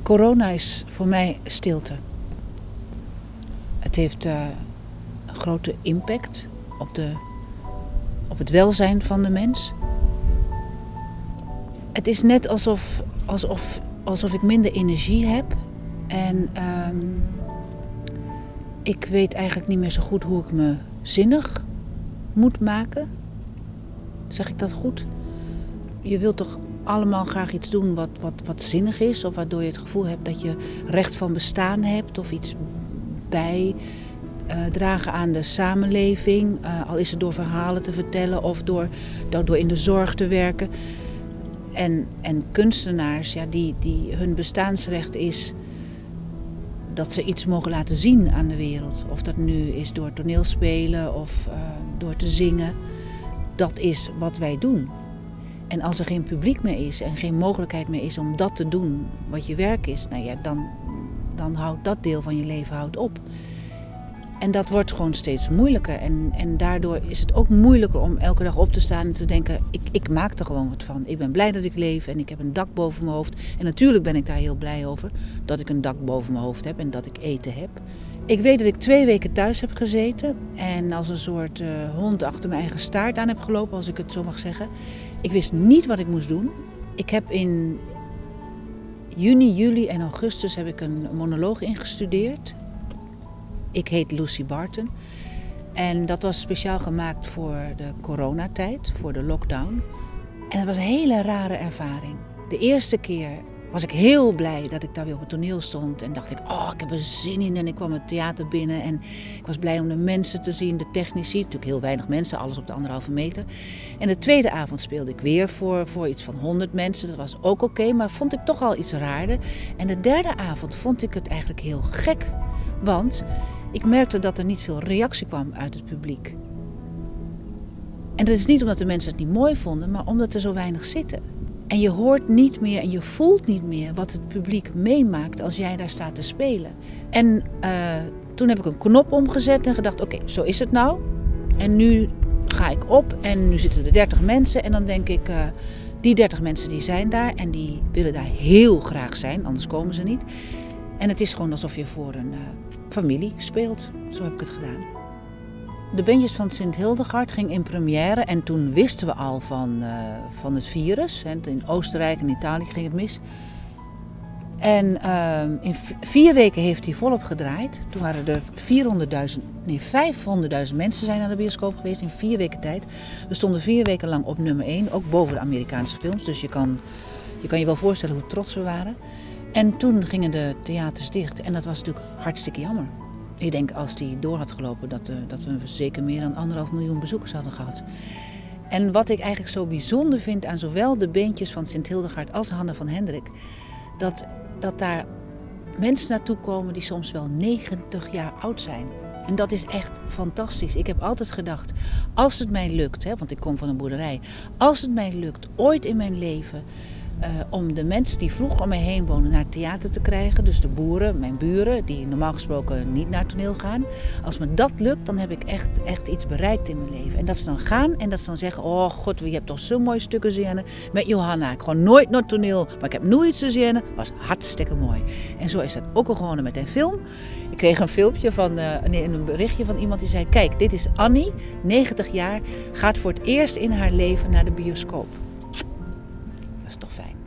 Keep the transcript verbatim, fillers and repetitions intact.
Corona is voor mij stilte. Het heeft uh, een grote impact op, de, op het welzijn van de mens. Het is net alsof, alsof, alsof ik minder energie heb. En um, ik weet eigenlijk niet meer zo goed hoe ik me zinnig moet maken. Zeg ik dat goed? Je wilt toch allemaal graag iets doen wat, wat, wat zinnig is, of waardoor je het gevoel hebt dat je recht van bestaan hebt of iets bijdragen uh, aan de samenleving. Uh, al is het door verhalen te vertellen of door, door, door in de zorg te werken. En, en kunstenaars, ja, die, die hun bestaansrecht is dat ze iets mogen laten zien aan de wereld. Of dat nu is door toneelspelen of uh, door te zingen. Dat is wat wij doen. En als er geen publiek meer is en geen mogelijkheid meer is om dat te doen wat je werk is, nou ja, dan, dan houdt dat deel van je leven houdt op. En dat wordt gewoon steeds moeilijker. En, en daardoor is het ook moeilijker om elke dag op te staan en te denken, ik, ik maak er gewoon wat van. Ik ben blij dat ik leef en ik heb een dak boven mijn hoofd. En natuurlijk ben ik daar heel blij over, dat ik een dak boven mijn hoofd heb en dat ik eten heb. Ik weet dat ik twee weken thuis heb gezeten en als een soort uh, hond achter mijn eigen staart aan heb gelopen, als ik het zo mag zeggen. Ik wist niet wat ik moest doen. Ik heb in juni, juli en augustus heb ik een monoloog ingestudeerd. Ik heet Lucy Barton en dat was speciaal gemaakt voor de coronatijd, voor de lockdown. En het was een hele rare ervaring. De eerste keer was ik heel blij dat ik daar weer op het toneel stond en dacht ik, oh, ik heb er zin in. En ik kwam het theater binnen en ik was blij om de mensen te zien, de technici, natuurlijk heel weinig mensen, alles op de anderhalve meter. En de tweede avond speelde ik weer voor, voor iets van honderd mensen, dat was ook oké, maar vond ik toch al iets raarder. En de derde avond vond ik het eigenlijk heel gek, want ik merkte dat er niet veel reactie kwam uit het publiek. En dat is niet omdat de mensen het niet mooi vonden, maar omdat er zo weinig zitten. En je hoort niet meer en je voelt niet meer wat het publiek meemaakt als jij daar staat te spelen. En uh, toen heb ik een knop omgezet en gedacht, oké, okay, zo is het nou. En nu ga ik op en nu zitten er dertig mensen en dan denk ik, uh, die dertig mensen die zijn daar en die willen daar heel graag zijn, anders komen ze niet. En het is gewoon alsof je voor een uh, familie speelt. Zo heb ik het gedaan. De Bandjes van Sint Hildegard ging in première en toen wisten we al van, uh, van het virus. In Oostenrijk en Italië ging het mis. En uh, in vier weken heeft hij volop gedraaid. Toen waren er vierhonderdduizend, nee, vijfhonderdduizend mensen zijn naar de bioscoop geweest in vier weken tijd. We stonden vier weken lang op nummer één, ook boven de Amerikaanse films. Dus je kan je, kan je wel voorstellen hoe trots we waren. En toen gingen de theaters dicht en dat was natuurlijk hartstikke jammer. Ik denk als die door had gelopen dat, uh, dat we zeker meer dan anderhalf miljoen bezoekers hadden gehad. En wat ik eigenlijk zo bijzonder vind aan zowel de Bandjes van Sint Hildegard als Hanne van Hendrik, dat, dat daar mensen naartoe komen die soms wel negentig jaar oud zijn. En dat is echt fantastisch. Ik heb altijd gedacht, als het mij lukt, hè, want ik kom van een boerderij, als het mij lukt ooit in mijn leven Uh, om de mensen die vroeger om mij heen wonen naar het theater te krijgen. Dus de boeren, mijn buren, die normaal gesproken niet naar het toneel gaan. Als me dat lukt, dan heb ik echt, echt iets bereikt in mijn leven. En dat ze dan gaan en dat ze dan zeggen, oh god, je hebt toch zo'n mooie stukken zingen met Johanna. Ik gewoon nooit naar het toneel, maar ik heb nooit te zingen. Was hartstikke mooi. En zo is dat ook al gewoon met een film. Ik kreeg een filmpje van, uh, nee, een berichtje van iemand die zei, kijk, dit is Annie, negentig jaar, gaat voor het eerst in haar leven naar de bioscoop. Dat is toch fijn.